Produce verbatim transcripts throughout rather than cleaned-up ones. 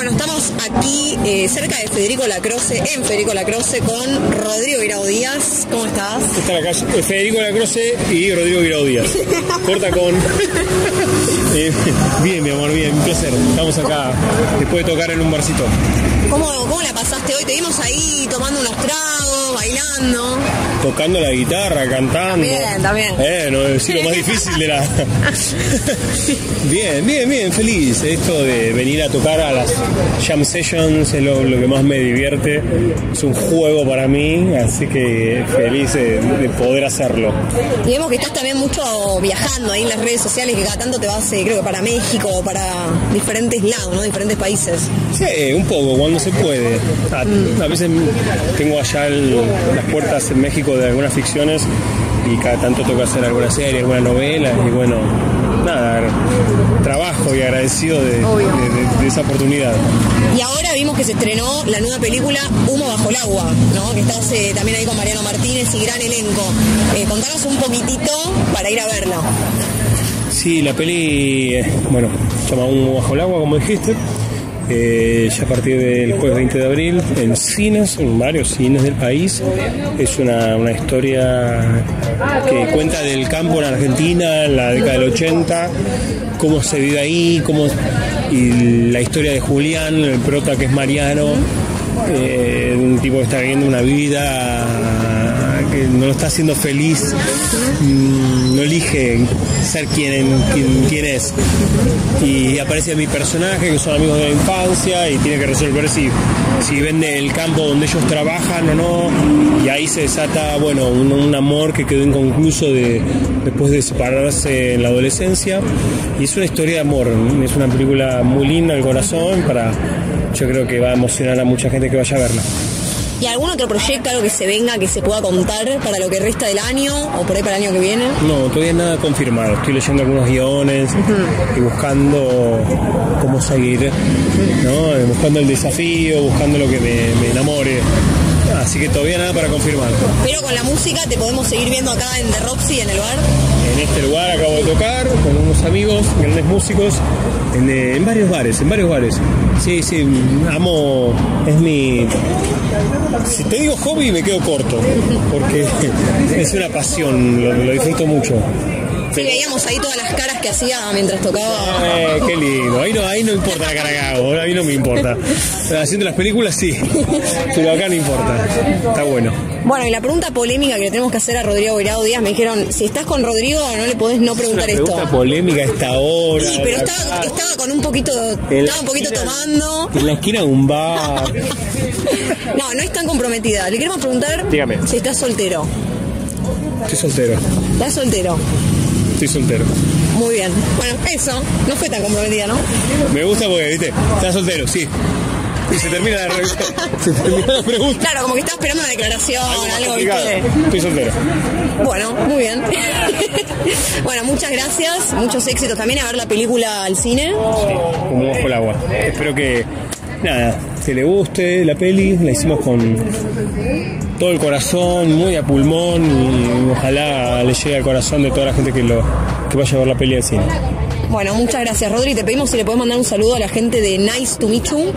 Bueno, estamos aquí eh, cerca de Federico Lacroze, en Federico Lacroze, con Rodrigo Guirao Díaz. ¿Cómo estás? Está la calle Federico Lacroze y Rodrigo Guirao Díaz. Corta con... eh, bien, mi amor, bien, un placer. Estamos acá después de tocar en un barcito. ¿Cómo, cómo la pasaste hoy? Te vimos ahí tomando unos tragos, bailando. Tocando la guitarra, cantando. Bien, también. Eh, no es decir lo más difícil de la... Bien, bien, bien, feliz. Esto de venir a tocar a las jam sessions es lo, lo que más me divierte. Es un juego para mí, así que feliz de, de poder hacerlo. Y vemos que estás también mucho viajando ahí en las redes sociales, que cada tanto te vas, eh, creo que para México o para diferentes lados, ¿no? Diferentes países. Sí, un poco, cuando se puede. A, mm. a veces tengo allá el, las puertas en México de algunas ficciones y cada tanto toca hacer alguna serie, alguna novela y bueno, nada, trabajo y agradecido de, de, de, de esa oportunidad. Y ahora vimos que se estrenó la nueva película Humo bajo el agua, ¿no? Que estás eh, también ahí con Mariano Martínez y gran elenco. Eh, contanos un poquitito para ir a verla. Sí, la peli, eh, bueno, se llama Humo bajo el agua, como dijiste. Eh, ya a partir del jueves veinte de abril en cines, en varios cines del país. Es una, una historia que cuenta del campo en Argentina en la década del ochenta, cómo se vive ahí, cómo, y la historia de Julián, el prota que es Mariano, eh, un tipo que está viviendo una vida que no lo está haciendo feliz, no elige ser quien, quien, quien es. Y aparece mi personaje, que son amigos de la infancia, y tiene que resolver si, si vende el campo donde ellos trabajan o no. Y ahí se desata, bueno, un, un amor que quedó inconcluso de, después de separarse en la adolescencia. Y es una historia de amor, es una película muy linda al corazón, para, yo creo que va a emocionar a mucha gente que vaya a verla. ¿Y algún otro proyecto, algo que se venga, que se pueda contar para lo que resta del año o por ahí para el año que viene? No, todavía nada confirmado. Estoy leyendo algunos guiones uh-huh. y buscando cómo seguir, ¿no? Buscando el desafío, buscando lo que me, me enamore. Así que todavía nada para confirmar. Pero con la música te podemos seguir viendo acá en The Roxy, en el bar. En este lugar acabo de tocar con unos amigos, grandes músicos, en, en varios bares, en varios bares. Sí, sí, amo, es mi... Si te digo hobby me quedo corto, porque es una pasión, lo, lo disfruto mucho. Sí, veíamos ahí todas las caras que hacía mientras tocaba. Eh, qué lindo, ahí no, ahí no importa la cara que hago, ahí no me importa. Haciendo las películas sí, pero acá no importa, está bueno. Bueno, y la pregunta polémica que le tenemos que hacer a Rodrigo Guirao Díaz, me dijeron, si estás con Rodrigo no le podés no preguntar es una esto. Pregunta polémica a esta hora. Sí, pero estaba, estaba con un poquito, estaba un poquito esquina, tomando. En la esquina de un bar. No, no es tan comprometida. Le queremos preguntar Dígame. Si estás soltero. Estoy soltero. ¿Estás soltero? Estoy soltero. Muy bien. Bueno, eso. No fue tan comprometida, ¿no? Me gusta porque, viste, estás soltero, sí. Y se termina la, re... se termina la pregunta. Claro, como que estaba esperando una declaración, algo, algo ¿viste? Estoy soltero. Bueno, muy bien. Bueno, muchas gracias, muchos éxitos también a ver la película al cine. Sí, como bajo el agua. Espero que, nada, que le guste la peli. La hicimos con todo el corazón, muy a pulmón, y ojalá le llegue al corazón de toda la gente que, lo, que vaya a ver la peli al cine. Bueno, muchas gracias, Rodri. Te pedimos si le podés mandar un saludo a la gente de Nice to Meet You.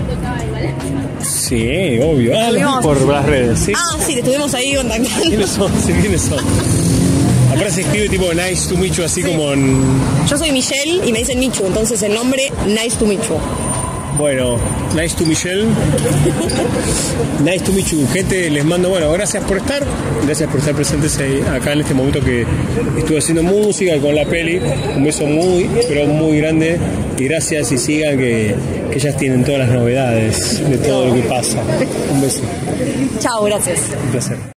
Sí, obvio. Ah, lo vi por las redes, ¿sí? Ah, sí, te estuvimos ahí contactando. ¿Quiénes son? Sí, ¿quiénes son? Aparte se escribe tipo Nice to Meet You, así sí. Como en... Yo soy Michelle y me dicen Michu, entonces el nombre Nice to Meet You. Bueno, nice to Michelle. Nice to meet you. Gente, les mando, bueno, gracias por estar. Gracias por estar presentes ahí, acá en este momento que estuve haciendo música con la peli. Un beso muy, pero muy grande. Y gracias y sigan que, que ellas tienen todas las novedades de todo lo que pasa. Un beso. Chao, gracias. Un placer.